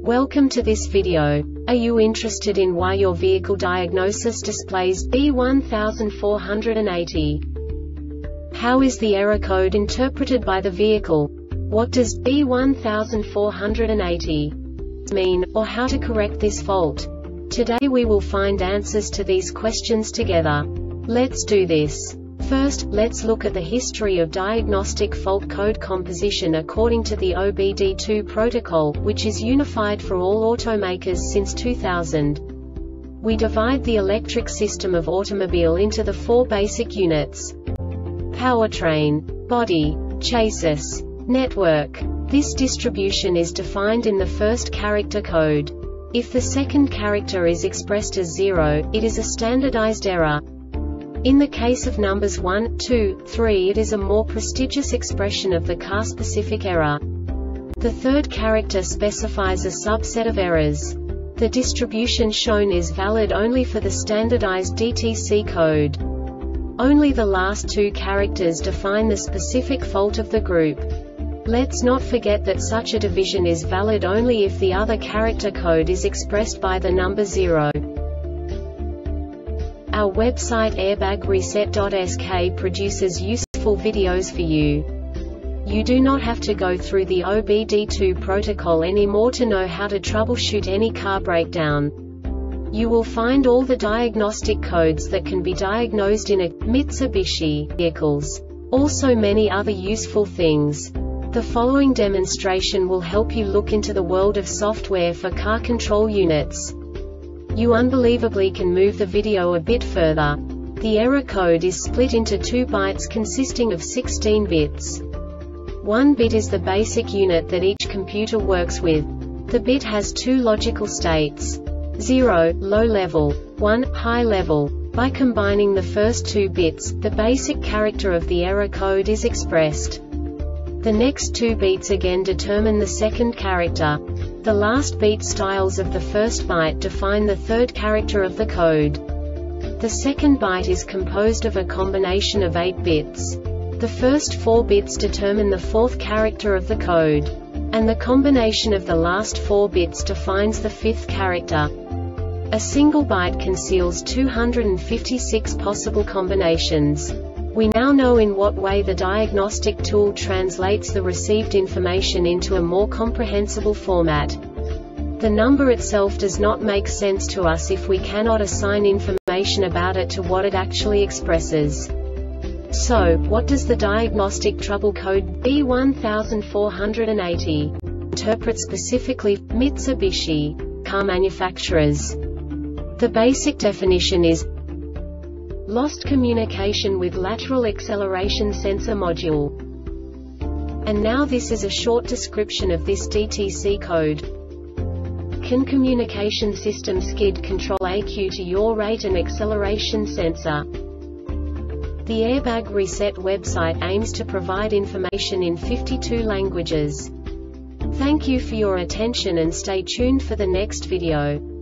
Welcome to this video. Are you interested in why your vehicle diagnosis displays B1480? How is the error code interpreted by the vehicle? What does B1480 mean, or how to correct this fault? Today we will find answers to these questions together. Let's do this. First, let's look at the history of diagnostic fault code composition according to the OBD2 protocol, which is unified for all automakers since 2000. We divide the electric system of automobile into the four basic units: powertrain, body, chassis, network. This distribution is defined in the first character code. If the second character is expressed as 0, it is a standardized error. In the case of numbers 1, 2, 3, it is a more prestigious expression of the car-specific error. The third character specifies a subset of errors. The distribution shown is valid only for the standardized DTC code. Only the last two characters define the specific fault of the group. Let's not forget that such a division is valid only if the other character code is expressed by the number 0. Our website airbagreset.sk produces useful videos for you. You do not have to go through the OBD2 protocol anymore to know how to troubleshoot any car breakdown. You will find all the diagnostic codes that can be diagnosed in a Mitsubishi vehicles. Also many other useful things. The following demonstration will help you look into the world of software for car control units. You unbelievably can move the video a bit further. The error code is split into 2 bytes consisting of 16 bits. 1 bit is the basic unit that each computer works with. The bit has 2 logical states: 0, low level, 1, high level. By combining the first 2 bits, the basic character of the error code is expressed. The next 2 beats again determine the second character. The last beat styles of the first byte define the third character of the code. The second byte is composed of a combination of 8 bits. The first 4 bits determine the fourth character of the code. And the combination of the last 4 bits defines the fifth character. A single byte conceals 256 possible combinations. We now know in what way the diagnostic tool translates the received information into a more comprehensible format. The number itself does not make sense to us if we cannot assign information about it to what it actually expresses. So, what does the diagnostic trouble code B1480 interpret specifically for Mitsubishi car manufacturers? The basic definition is lost communication with lateral acceleration sensor module. And now this is a short description of this DTC code. Can communication system SCID control AQ to yaw rate and acceleration sensor? The Airbag Reset website aims to provide information in 52 languages. Thank you for your attention and stay tuned for the next video.